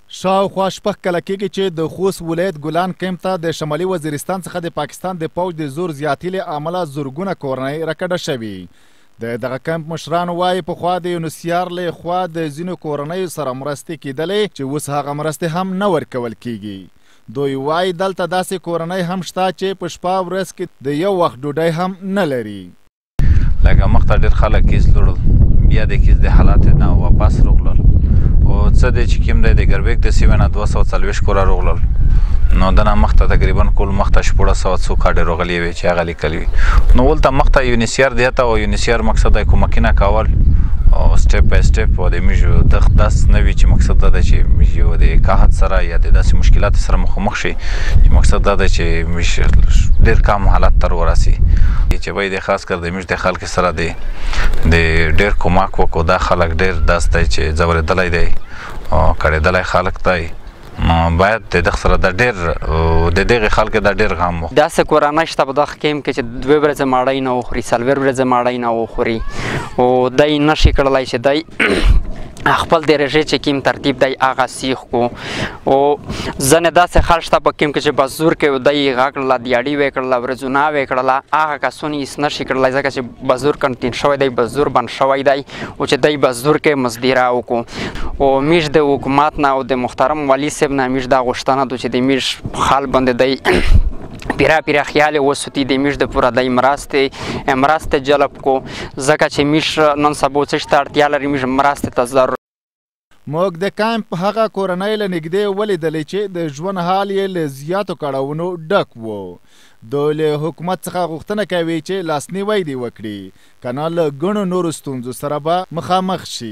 شاوخوا شپږ کاله کېږي چې د خوست ولایت ګلان کیمپ ته د شمالي وزیرستان څخه د پاکستان د پوځ د زور زیاتي له امله زرګونه کورنۍ راکډه شوي. د دغه کیمپ مشران وایي پخوا د یونیسیار له خوا د ځینو کورنیو سره مرستې کېدلې چې اوس هغه مرستې هم نه ورکول کېږي. دوی وایي دلته داسې کورنۍ هم شته چې په شپه ورځ کې د یو وخت ډوډۍ هم نه لري. لکه مخته ډېر خلک کیس لرل، بیا د کیس د حالات نه واپس راغلل. او څه دی چې کوم دی د ګربیک د سیمې نه 240 کوره راغلل، نو دنه مخته تقریبا کل مخته 1400 څو کاډې راغلي وي چې هغه لیکلي وي. نو ولته مخته یونیسیار دی ته او یونیسیار مقصد دی کومکینه کول او سټپ بای سټپ او د میجو داس نه وي چې مقصد دا دی چې میجو د قحط سره یا د داسې مشکلات سره مخامخ شي چې مقصد دا دی چې میش ډېر کم حالت تر ورسي چې باید خاص کر د میش د خلک سره دی د ډېر کومک وکړو. دا خلک ډېر داس دی چې ځورېدلی دی او کړېدلی خلک دی، باید د دغه سره د ډېر د دغې خلکو د ډېر غم و. داسې کورنۍ شته په دغه کیمپ کې چې 2 ورځې ماړۍ نه وخوري، 4 ورځې ماړۍ نه وخوري او دی نشي کړلی چې دی خپل د رژې چې کوم ترتیب دی هغه سیخ کو. او ځینې داسې خلک شته په کیمپ کې چې بزدور کوي، دی هغه کړله دیاړي ویې کړله، ورځونه ویې کړله، هغه کسونه هېڅ نشي کړلی ځکه چې بزدور کنټین شوی دی، بزدور بند شوی دی او چې دی بزدور کوي مزدیره وکړو. او میش د حکومت نه او د محترم والي صاحب نه میش دا غوښتنه ده چې د میش خال باندې دی پیرا خیال وسوتی د میش د پوره دی مرستې جلب کو ځکه چې میش نن سبا څه شته اړتیا لري میش مرستې ته ضرورت. موږ د کیمپ هغه کورنۍ له نږدې ولیدلې چې د ژوند حال یې له زیاتو کړاوونو ډک و. دوی له حکومت څخه غوښتنه کوي چې لاسنیوی دې وکړي که نه له ګڼو نورو ستونزو سره به مخامخ شي.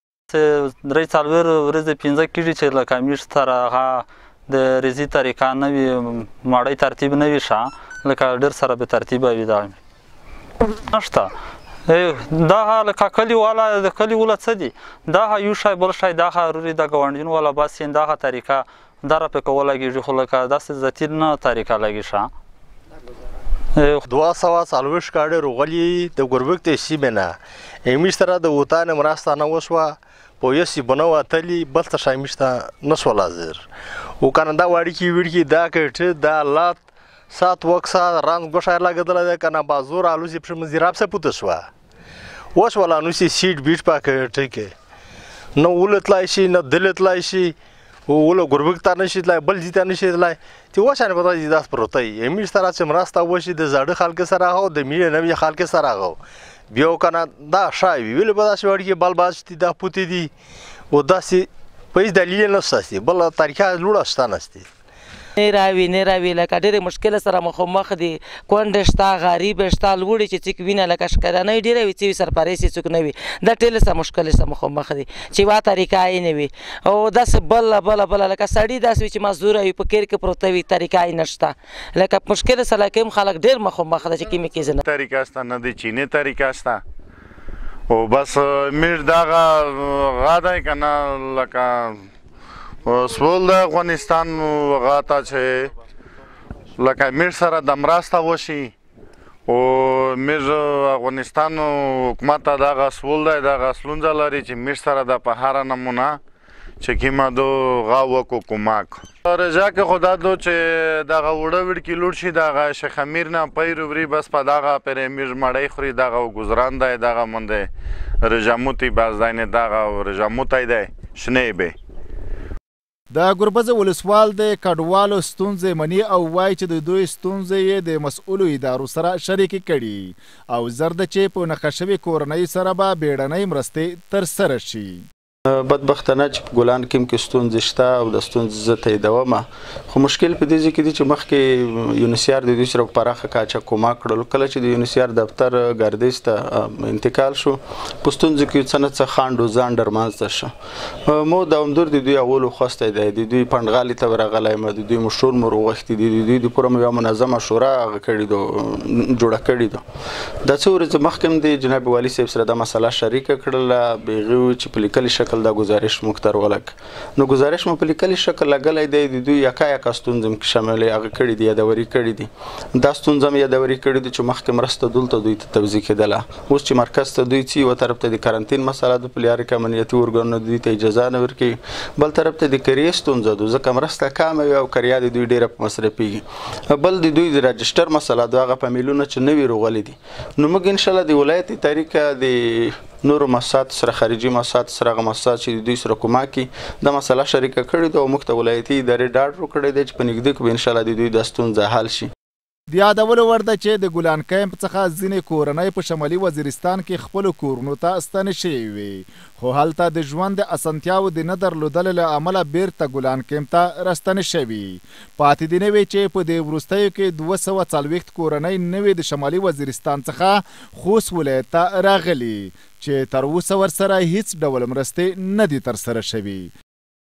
3-4 ورځې 5 کېږي چې لکه میش سره هغه د ریزي طریقه نه وي، ماړۍ ترتیب نه وي ښه، لکه ډېر سره بې ترتیبه وي. دا نشته دا لکه کلي والا د کلي والا څه دي دا یو شی بل شی دا ضروري د ګاونډیانو والا بس دا طریقه دا راپې کوه لګېږي، خو لکه داسې ذاتي نه طریقه لګي ښه. 240 کاډې راغلي د ګربک د سیمې نه میش سره د وطن مرسته نه وشوه، په یو سیبونه وتلي بل څه شی میش ته نه شول حاضر. او که نه دا وړکي وړکي دا کټې دا لات سات وکسا رنگ گوشای لگدلا ده که نه بازور آلوسی پشم زیراب سه پوته شوا وش ولا نوسی سیٹ بیچ پاک ٹھیکه نه ولت لایشی نه دلت لایشی ولو گربک تا نشید لای بل جیتا نشید لای تی واشان پتا جداس پروتای امیش طرح چه مراستا وشی ده زاده خالک سر آگو ده میره نمی خالک سر آگو بیاو کنه دا شای ویل بداش واری که بال بازشتی دا پوتی دی و داسی پیش دلیل نستی بل تاریخ لولا شتا نستی نه راوي لکه ډېرې مشکله سره مخامخ دي، کونډې شته، غریب شته، لوړې چې څوک وینه لکه ښکارانۍ ډېره وي څه وي سرپرست څوک نه وي، دا ټولې سره مشکلې سره مخامخ دي چې یوه طریقه یې نه وي. او داسې بله لکه سړي داسې وي چې مزدوره وي په کیر کې پروته وي طریقه یې نشته، لکه مشکلې سره لکه خلک ډېر مخامخ ده چې کومې کیږي نه طریقه شته نه د چینی طریقه شته او بس میش دغه غا دی که نه لکه سول د افغانستان غاته چې لکه میش سره د مرسته وشي او میش افغانستان حکومت ته دغه سول دی دغه ستونزه لري چې میش سره د په هره نمونه چې کومه دو غا وکړو کومک. رجا کې خدا دو چې دغه وړه وړکي لوړ شي دغه شیخ امیر نه پیر وری بس په دغه پرې میش مړی خوري دغه ګزران دی دغه منده رجاموتی باز دی نه دغه رجاموتی دی شنې به. د ګربزه ولسوال د کډوالو ستونزې مني او وایي چې د دوی ستونزې یې د مسؤلو ادارو سره شریکې کړي او زر ده چې په نښه شوې کورنۍ سره به بیړنۍ مرستې ترسره شي. بدبختانه چې په ګلان کیمپ کې ستونزې شته او د ستونزې زه تاییدومه، خو مشکل په دې ځای کې دی چې مخکې یونیسیار د دوی سره په پراخه کچه کومک کړل. کله چې د یونیسیار دفتر ګردیز ته انتقال شو په ستونزو کې څه نه څه خنډ و ځنډ رامنځته شو. مو دوامدار د دوی اولو خواستی دی د دوی پنډغالي ته ورغلی یم، د دوی مشور مو راغوښتي دي، د دوی دپاره مو یوه منظمه شورا هغه کړې ده جوړه کړې ده. دا څه ورځې مخکې هم د جناب والي صاحب سره دا مسله شریکه کړله، به هغې وویل چې په لیکلي شکل شکل دا گزارش موږ ته ورغلی نو گزارش مو په لیکلي شکل لګلی دی د دوی یکا ستونزې هم شاملې هغه کړي دي یادوري کړي دي دا ستونزه هم یادوري کړي دي چې مخکې مرسته دلته دوی ته توزیع کېدله اوس چې مرکز ته دوی ځي یوه طرف ته د کارنتین مسله ده په لیارې کې امنیتي ارګانونه دوی ته اجازه نه ورکوي بل طرف ته د کریې ستونزه ده ځکه مرسته کمه وي او کریا د دوی ډېره په مصرفېږي بل د دوی د راجسټر مسله ده هغه فامیلونه چې نوي روغلي دي نو موږ انشاءالله د ولایتي طریقه د نورو مؤسساتو سره خارجي مؤسساتو سره هغه مؤسسات چې د دوی سره کومک کوي دا مسله شریکه کړې ده او موږ ته ولایتي ادارې ډاډ ورکړی دی چې په نږدې کې به انشاءالله د دوی دا ستونزه حل شي د یادولو وړ ده چې د ګلان کیمپ څخه ځینې کورنۍ په شمالي وزیرستان کې خپلو کورونو ته ستنې شوې وي خو هلته د ژوند د اسانتیاوو د نه درلودلو له امله بیرته ګلان کیمپ ته راستنې شوي پاتې دې نه وي چې په دې وروستیو کې 240 کورنۍ نوې د شمالي وزیرستان څخه خوست ولایت ته راغلي چې تر اوسه ورسره هیڅ ډول مرستې نه دي ترسره شوي